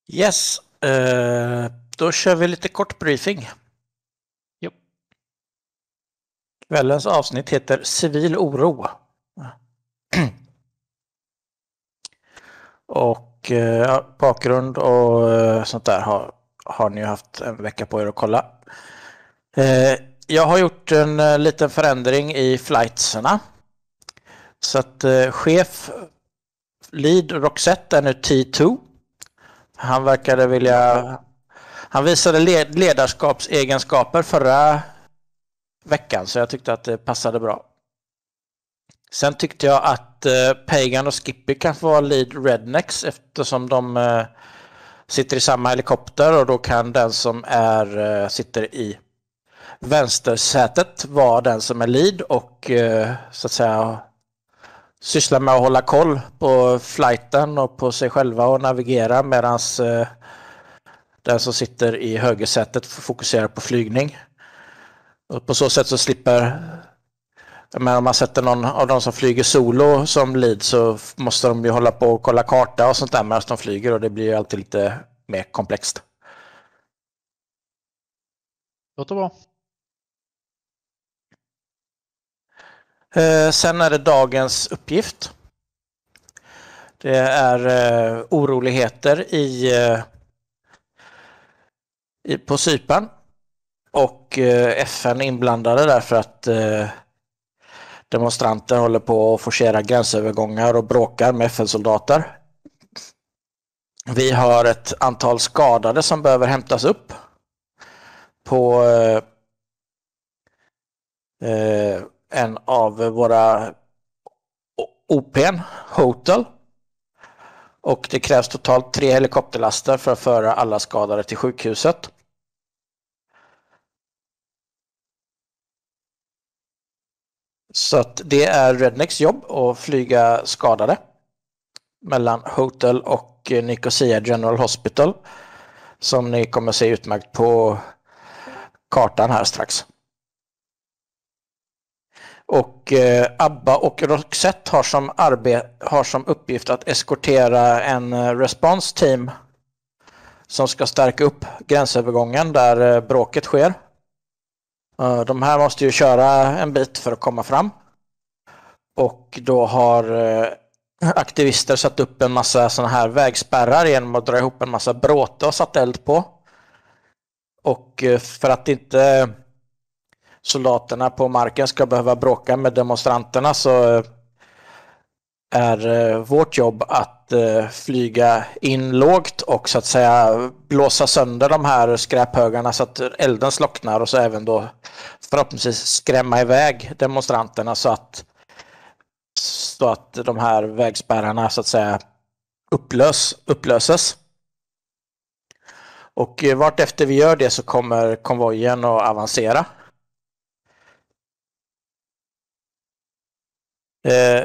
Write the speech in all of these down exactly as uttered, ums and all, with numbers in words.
Yes, eh, då kör vi lite kort briefing. Jo. Kvällens avsnitt heter Civil oro. Och eh, bakgrund och eh, sånt där har, har ni haft en vecka på er att kolla. Eh, jag har gjort en eh, liten förändring i flightserna. Så att eh, chef lead Roxette är nu T två. Han verkade vilja... Han visade led, ledarskapsegenskaper förra veckan, så jag tyckte att det passade bra. Sen tyckte jag att eh, Pagan och Skippy kan få vara lead rednecks eftersom de eh, sitter i samma helikopter, och då kan den som är eh, sitter i vänstersätet vara den som är lead och eh, så att säga syssla med att hålla koll på flighten och på sig själva och navigera, medan eh, den som sitter i högersätet fokuserar på flygning. Och på så sätt så slipper... Men om man sätter någon av de som flyger solo som lead, så måste de ju hålla på och kolla karta och sånt där medan de flyger, och det blir ju alltid lite mer komplext. Låter bra. Eh, sen är det dagens uppgift. Det är eh, oroligheter i, eh, i, på Cypern. Och eh, F N är inblandade därför att eh, demonstranter håller på att forcera gränsövergångar och bråkar med F N-soldater. Vi har ett antal skadade som behöver hämtas upp på eh, en av våra O P:n, Hotel. Och det krävs totalt tre helikopterlaster för att föra alla skadade till sjukhuset. Så att det är Rednecks jobb att flyga skadade mellan Hotel och Nicosia General Hospital, som ni kommer se utmärkt på kartan här strax. Och eh, Abba och Roxette har som, arbe- har som uppgift att eskortera en response team som ska stärka upp gränsövergången där eh, bråket sker. Uh, de här måste ju köra en bit för att komma fram. Och då har eh, aktivister satt upp en massa såna här vägspärrar genom att dra ihop en massa bråte och satt eld på. Och eh, för att inte soldaterna på marken ska behöva bråka med demonstranterna, så är eh, vårt jobb att eh, flyga in lågt och så att säga blåsa sönder de här skräphögarna så att elden slocknar, och så även då förhoppningsvis skrämma iväg demonstranterna så att så att de här vägspärrarna så att säga upplös, upplöses. Och eh, vart efter vi gör det så kommer konvojen att avancera. Eh,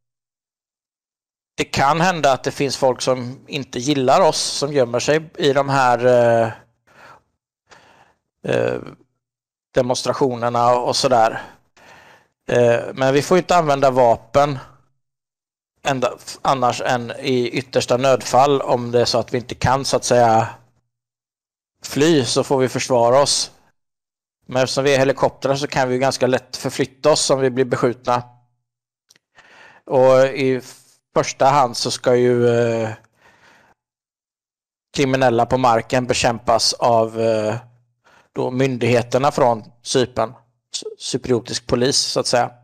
det kan hända att det finns folk som inte gillar oss som gömmer sig i de här eh, eh, demonstrationerna och sådär. Eh, men vi får inte använda vapen ända, annars än i yttersta nödfall. Om det är så att vi inte kan så att säga fly, så får vi försvara oss. Men eftersom vi är helikoptrar så kan vi ganska lätt förflytta oss om vi blir beskjutna. Och i första hand så ska ju eh, kriminella på marken bekämpas av eh, då myndigheterna från Cypern, cypriotisk polis så att säga.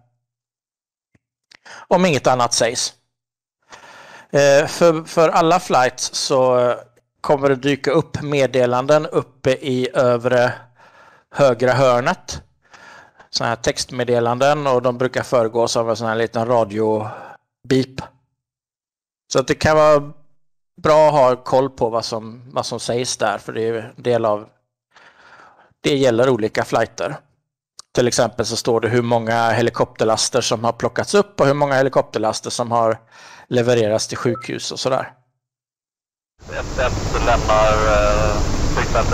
Om inget annat sägs. Eh, för, för alla flights så kommer det dyka upp meddelanden uppe i övre högra hörnet. Sådana här textmeddelanden, och de brukar föregås av en sån här liten radio-beep. Så att det kan vara bra att ha koll på vad som, vad som sägs där, för det är del av det gäller olika flighter. Till exempel så står det hur många helikopterlaster som har plockats upp och hur många helikopterlaster som har levererats till sjukhus och sådär. ett ett lämnar uh, flygfältet.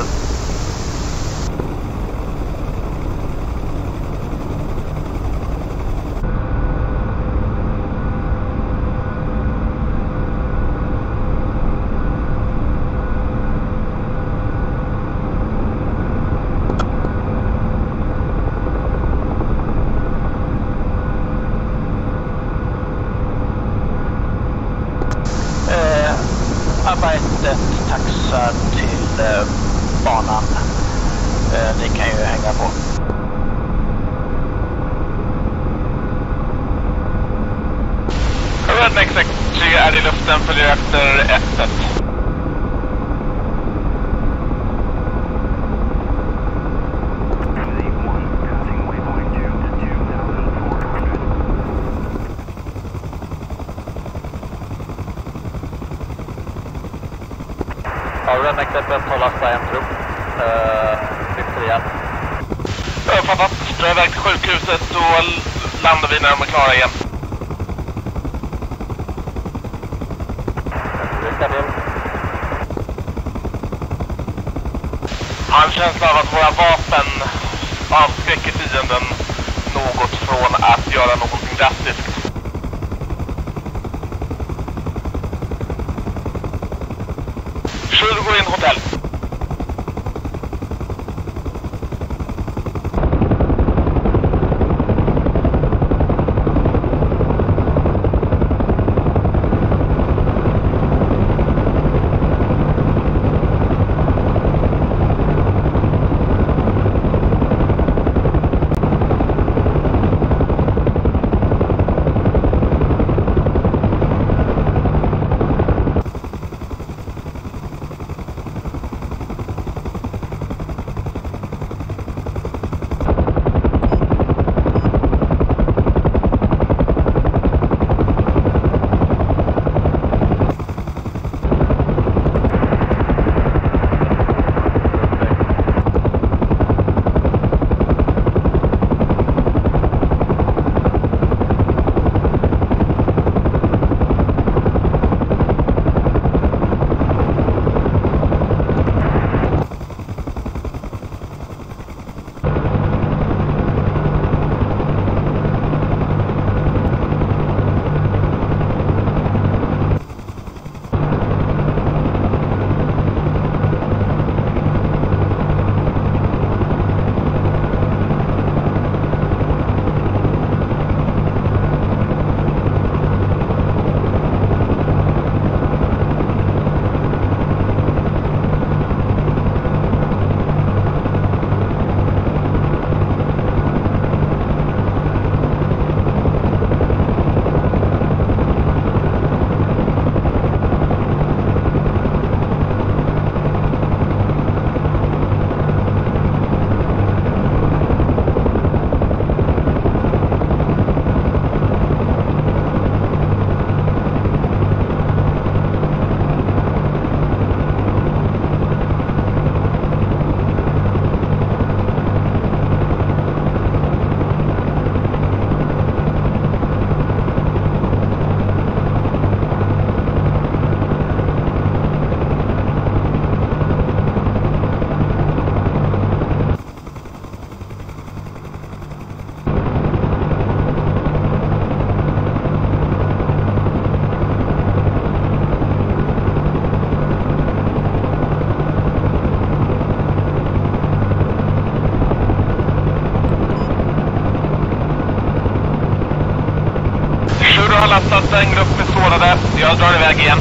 Abba ett ett taxar till eh, banan. Eh, ni kan ju hänga på. Redneck sex tre är i luften, följer efter ett ett. Ja, Redneck sex ett har lastat en trupp. Uh, lyfter igen. Uppfattat. Drar iväg till sjukhuset så landar vi när de är klara igen. Lycka till. Har en känsla av att våra vapen avskräcker fienden något från att göra någonting drastiskt. Kyr går in hotell. Lastat en grupp med sårade. Jag drar iväg igen.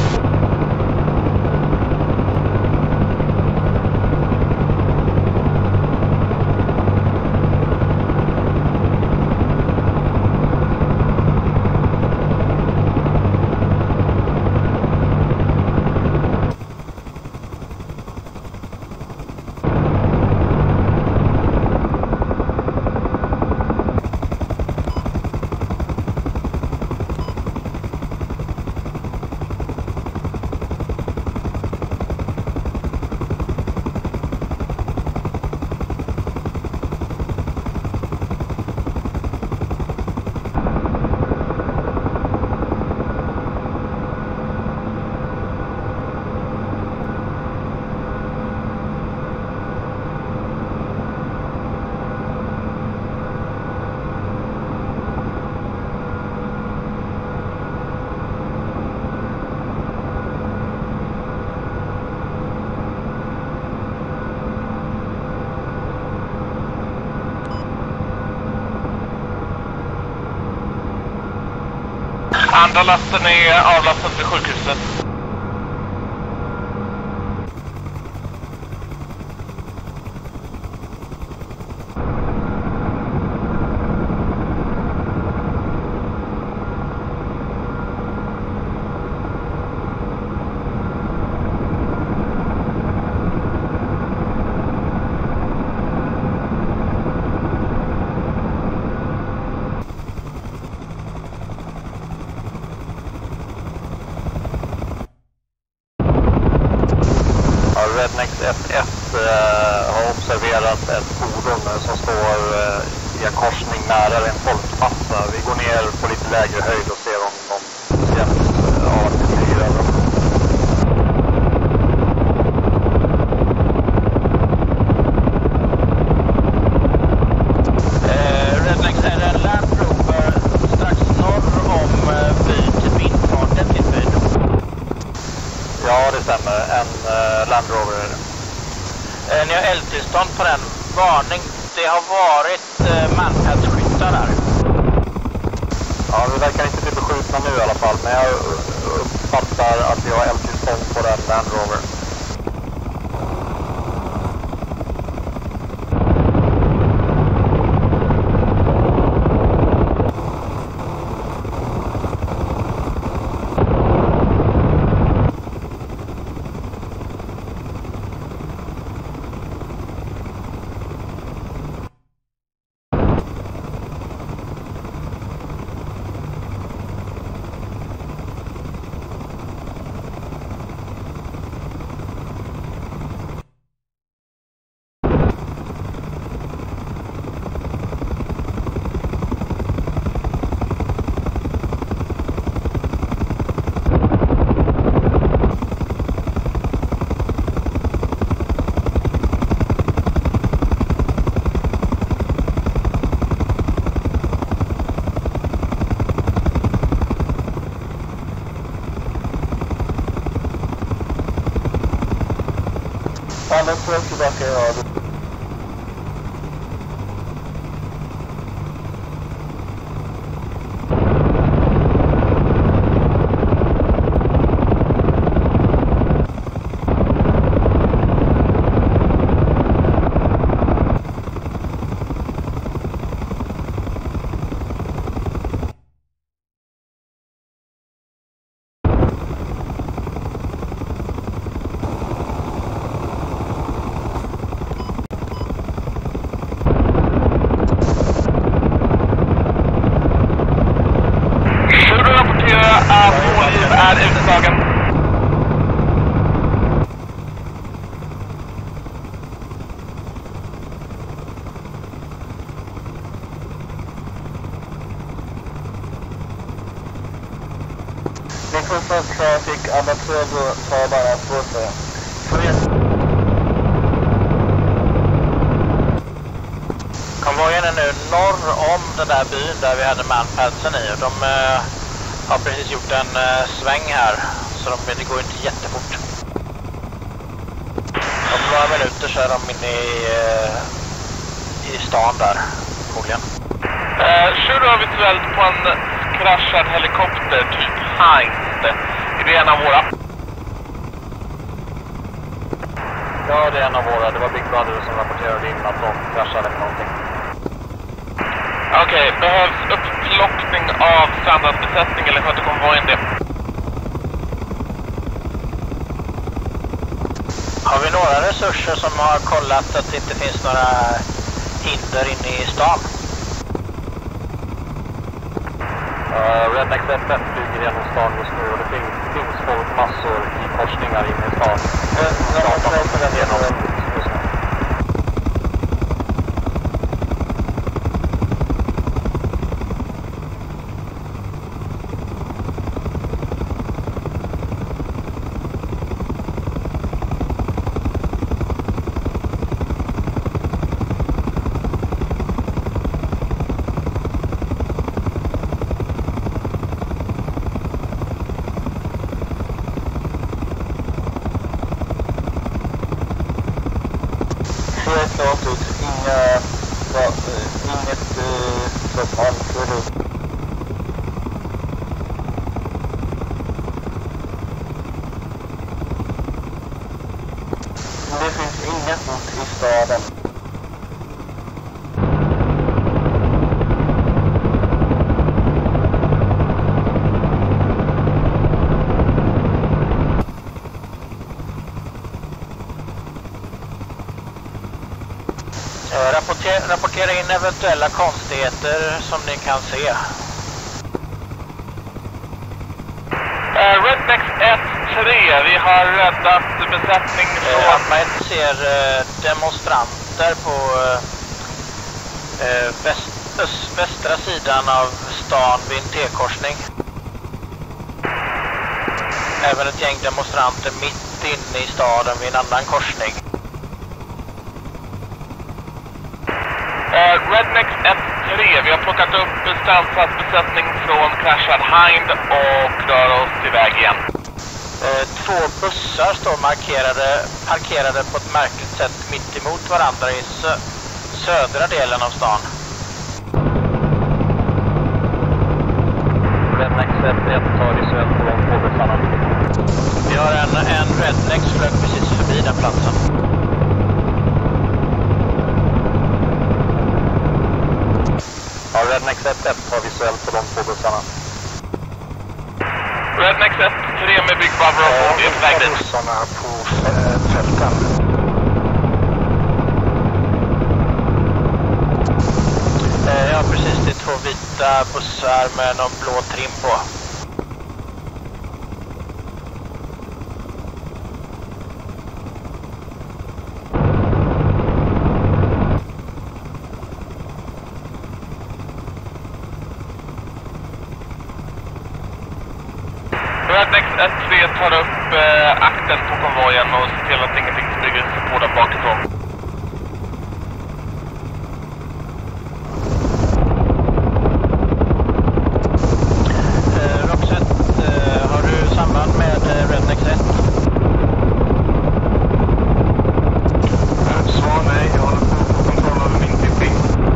Andra lasten är avlastad till sjukhuset. Rednex ett ett uh, har observerat ett fordon som står uh, i en korsning nära en folkmassa. Vi går ner på lite lägre höjd och ser om de hjälps av artillerier. Rednex är en Land Rover strax norr om byn till infarten till byn. Ja, det stämmer. En uh, Land Rover. Eh, ni har eldtillstånd på den. Varning, det har varit eh, manpadskyttar där. Ja, vi verkar inte bli beskjutna nu i alla fall, men jag uppfattar att vi har eldtillstånd på den Land Rover. Alla får tillbaka i raden. Är utslagen. Nikolson Traffic, Amateur, tar bara två sig. Konvojen är nu norr om den där byn där vi hade manpadsen i. Och de eh, har precis gjort en eh, sväng här, så de, det går inte jättefort. Om några minuter så är de inne i, eh, i stan där, förmodligen. Uh, kör du visuellt på en kraschad helikopter, typ Hind. Är det en av våra? Ja, det är en av våra. Det var Big Brother som rapporterade in att de kraschade med någonting. Okej, okay, behövs upplockning av standardbesättning eller sköter konvojen det? Har vi några resurser som har kollat att det inte finns några hinder inne i stan? Uh, Rednex ett ett flyger genom stan just nu och det finns, finns folkmassor i korsningar inne i stan. Uh, genom klart ut, inga, va, inget uh, som anför upp. Det finns inget hot i staden. Rapportera, rapportera in eventuella konstigheter som ni kan se. Uh, Rednex ett tre, vi har räddat besättning från... Eh, Alfa ett ser eh, demonstranter på eh, väst, öst, västra sidan av stan vid en T-korsning. Även ett gäng demonstranter mitt inne i staden vid en annan korsning. Uh, Rednex ett tre, vi har plockat upp Stanfas besättning från kraschad Hind och rör oss iväg igen. Uh, två bussar står markerade, parkerade på ett märkligt sätt mitt emot varandra i sö södra delen av stan. Rednex ett tar i söd på de två bussarna. Vi har en, en Rednex flög precis förbi den platsen. Ja, Rednex ett ett har visuellt på de två bussarna. Rednex ett tre med Big Brother och Ford är på väg dit. Bussarna på fälten. Ja, precis. Det är två vita bussar med någon blå trim på. Rednex ett tre tar upp eh, akten på konvojen och ser till att ingenting springer sig på där bakifrån. Eh, Roxette, eh, har du samband med eh, Rednex ett? Svar nej, jag håller på på kontroll över min tipping.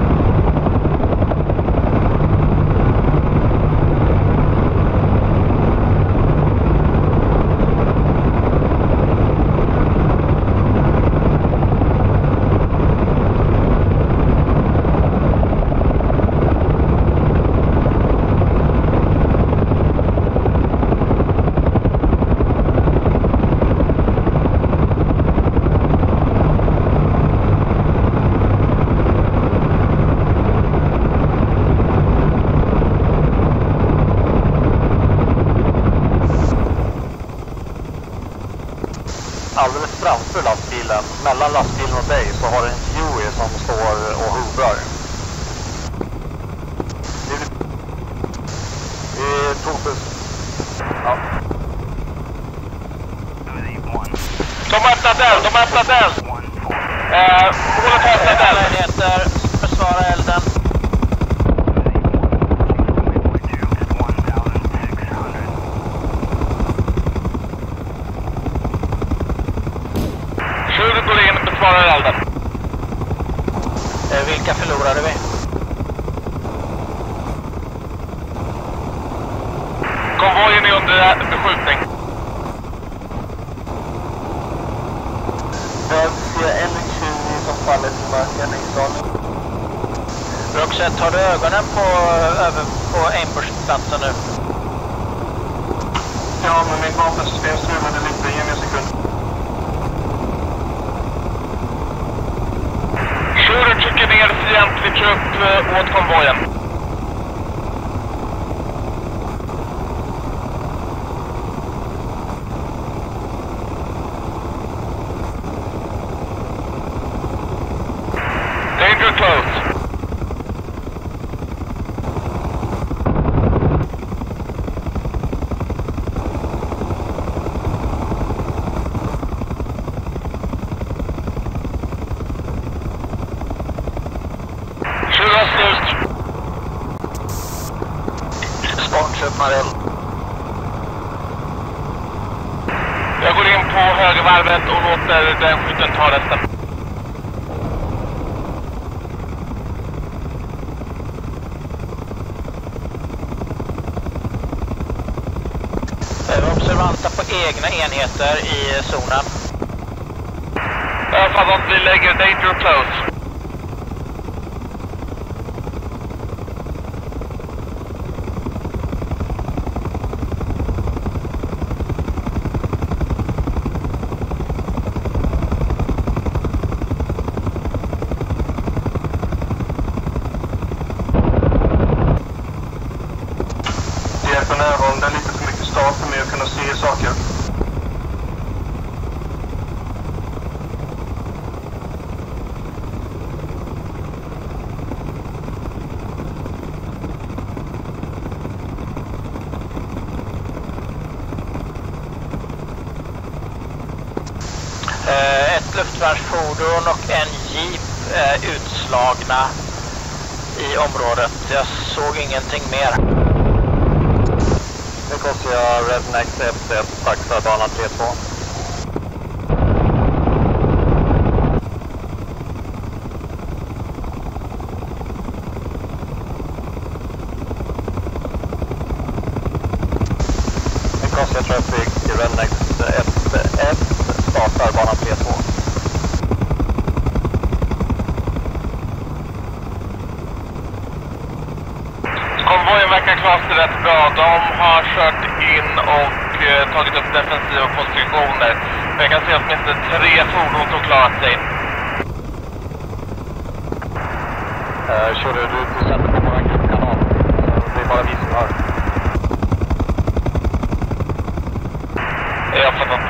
Alldeles framför lastbilen, mellan lastbilen och dig, så har du en Huey som står och hovrar. Vi tog buss. Ja. De har öppnat eld, de har öppnat eld! Eh, målet har öppnat eld! Möjligheter, försvara elden. Skjuter går in och besvarar elden. Eh, vilka förlorade vi? Konvojen är under beskjutning. Jag ser en tjugo som faller till marken i salen. Roxette, har du ögonen på, över, på ambushplatsen nu? Ja, men min vapensystem strulade lite. Ge mig en sekund. Shooter trycker ner fientlig trupp eh, åt konvojen. Danger close. Jag går in på högervarvet och låter den skjuten ta resten. Observanta på egna enheter i zonen. Jag fattar att vi lägger danger close. Det är för närvarande lite för mycket start för mig att kunna se saker. Eh, ett luftvärnsfordon och en jeep eh, utslagna i området. Jag såg ingenting mer. Nicosia Rednex ett ett, taxar bana tre två. Nicosia Traffic Rednex ett ett, startar bana tre två. Konvojen verkar klara sig rätt bra. De har kört in och eh, tagit upp defensiva positioner. Jag kan se att åtminstone tre fordon som klarat sig. Uh, kör du, du sänder på vår gruppkanal. Det är bara vi som hör. Jag har fattat.